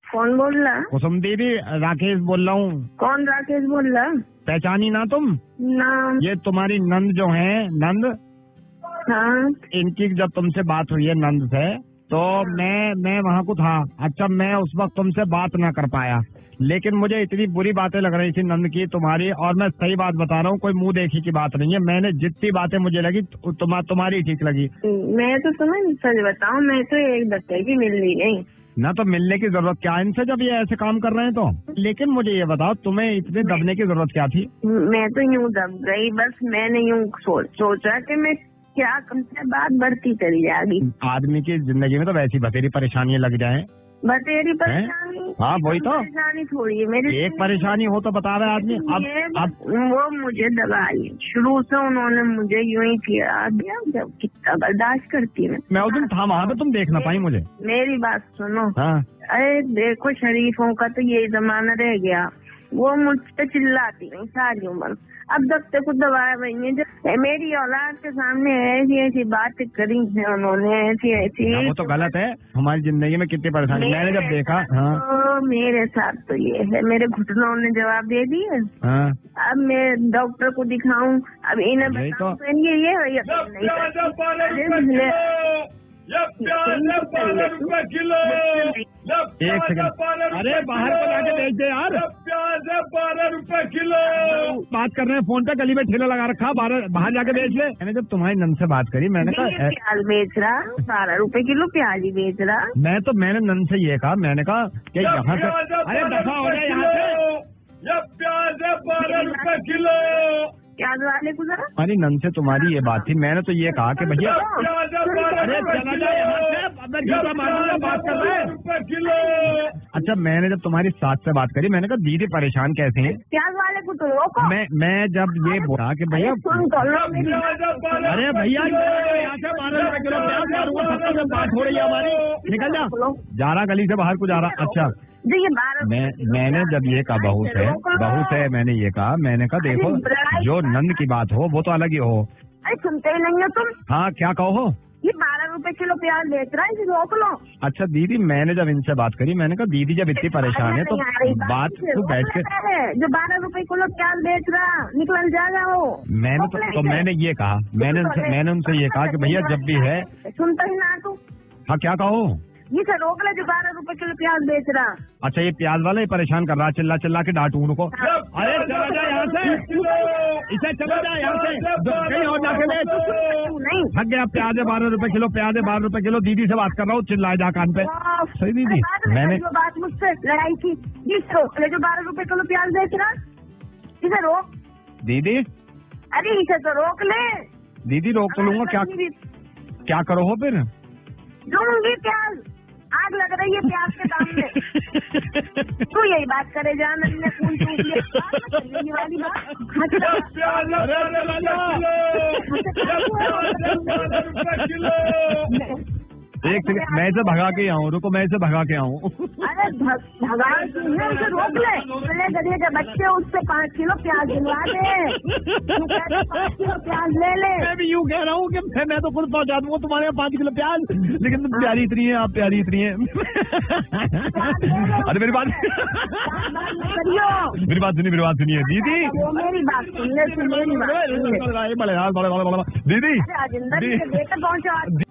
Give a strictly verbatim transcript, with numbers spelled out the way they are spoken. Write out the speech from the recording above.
कौन बोल रहा? कुसुम दीदी, राकेश बोल रहा हूँ। कौन राकेश बोल रहा? पहचानी ना तुम? ना। ये तुम्हारी नंद जो है, नंद। हाँ। इनकी जब तुमसे बात हुई है नंद से, तो मैं मैं वहाँ को था। अच्छा, मैं उस वक्त तुमसे बात ना कर पाया, लेकिन मुझे इतनी बुरी बातें लग रही थी नंद की तुम्हारी, और मैं सही बात बता रहा हूँ, कोई मुंह देखी की बात नहीं है। मैंने जितनी बातें मुझे लगी तुम, तुम्हारी ठीक लगी। मैं तो तुम्हें सच बताऊँ, मैं तो एक दफ्ते की मिल रही नहीं ना, तो मिलने की जरूरत क्या इनसे जब ये ऐसे काम कर रहे हैं तो। लेकिन मुझे ये बताओ, तुम्हें इतने दबने की जरूरत क्या थी? मैं तो यूँ दब गई, बस मैंने यूँ सोच, सोचा कि मैं क्या कम से बात बढ़ती चली जाएगी। आदमी की जिंदगी में तो वैसी बतेरी परेशानियां लग जाए। बतेरी परेशानी? हाँ, वही तो परेशानी थोड़ी है मेरी। एक परेशानी हो तो बता रहे आदमी। अब अब वो मुझे दबाई, शुरू से उन्होंने मुझे यूं ही किया दिया, जब कितना बर्दाश्त करती है। मैं उस दिन था वहाँ पे, तुम देख ना पाई मुझे। मेरी बात सुनो। हाँ। अरे देखो, शरीफों का तो यही जमाना रह गया, वो मुझ पे चिल्लाती नहीं सारी उम्र। अब दफ्ते को दबाया भाई ने, जब मेरी औलाद के सामने ऐसी ऐसी बात करी है उन्होंने, ऐसी ऐसी। वो तो गलत है। हमारी जिंदगी में कितनी परेशानी मैंने जब देखा। हाँ। तो मेरे साथ तो ये है, मेरे घुटनों ने जवाब दे दिए। हाँ। अब मैं डॉक्टर को दिखाऊं, अब इन्हें यही तो ये ये नहीं। एक सेकंड, अरे बाहर को लाके बेच दे यार। प्याज है बारह रुपए किलो। बात कर रहे हैं फोन पे, गली में ठेला लगा रखा, बारह बाहर जाके बेच ले। मैंने जब तुम्हारी नंद से बात करी, मैंने कहा प्याज बेच रहा, बारह रुपए किलो प्याज ही बेच रहा। मैं तो मैंने नंद से ये कहा, मैंने कहा कि यहाँ से अरे दफा हो जाए यहाँ से। प्याज है बारह रुपए किलो। प्याज वाले को जरा। अरे नंद से तुम्हारी ये बात थी, मैंने तो ये कहा कि भैया अरे चला जाए यहाँ से, मैं जूता मारूंगा, बात कर रहे हैं। अच्छा, मैंने जब तुम्हारी सास से बात करी, मैंने कहा दीदी परेशान कैसे हैं? प्याज वाले को तो रोको। मैं मैं जब ये बोला कि भैया अरे भैया यहाँ से बारह रुपए किलो प्याज मारूंगा, सबसे जब बात हो रही है हमारी, निकल जा जा रहा गली से बाहर को जा रहा। अच्छा, ये मैं मैंने जब ये कहा बहू से बहू से मैंने ये कहा, मैंने कहा देखो, जो नंद की बात हो वो तो अलग ही हो। अरे सुनते ही नहीं हो तुम। हाँ, क्या कहो? ये बारह रुपए किलो प्याज बेच रहा है, इसे रोक लो। अच्छा दीदी, मैंने जब इनसे बात करी, मैंने कहा दीदी जब इतनी परेशान है तो बात तो बैठ के, जो बारह रुपए किलो प्याज बेच रहा निकल जाएगा वो। मैंने तो, तो मैंने ये कहा, मैंने उनसे मैंने उनसे ये कहा कि भैया जब भी है। सुनता ही ना तू। हाँ, क्या कहो? ये से रोक ले, जो बारह रुपए किलो प्याज बेच रहा। अच्छा, ये प्याज वाला ही परेशान कर रहा, चिल्ला चिल्ला के डांटू उनको। अरे चला जाए यहाँ से, इसे चला जाए यहाँ से, कहीं और जाके बेच। नहीं थक गया, प्याज है बारह रुपए किलो, प्याज है बारह रुपए किलो। दीदी से बात कर रहा हूँ, चिल्लाए जा कान पे। सही दीदी, मैंने जो बात मुझसे लड़ाई की, जिस रोक ले जो बारह रुपए किलो प्याज बेच रहा, इसे रोक दीदी। अरे इसे तो रोक ले दीदी। रोक तो लूंगा, क्या क्या करो हो फिर? दूंगी प्याज, आग लग रही है प्याज के दाम में। तू यही बात करे जा, मैंने खून चूस लिया वाली बात। एक सेकंड, मैं इसे भगा के आऊँ, रुको मैं इसे भगा के आऊँ। अरे भगा उसे रोक ले, बोले गधे के बच्चे, उससे पाँच किलो प्याज दिलवा दे, पाँच किलो प्याज ले ले। मैं भी यूँ कह रहा हूँ कि मैं, मैं तो खुद पहुँचा दूंगा तुम्हारे यहाँ पाँच किलो प्याज, लेकिन तुम प्यारी इतनी है, आप प्यारी इतनी है। अरे मेरी बात मेरी बात सुनिए, मेरी बात सुनिए दीदी। मेरी बात सुन ले, मेरी बात बड़े बड़े बड़े दीदी पहुँचा।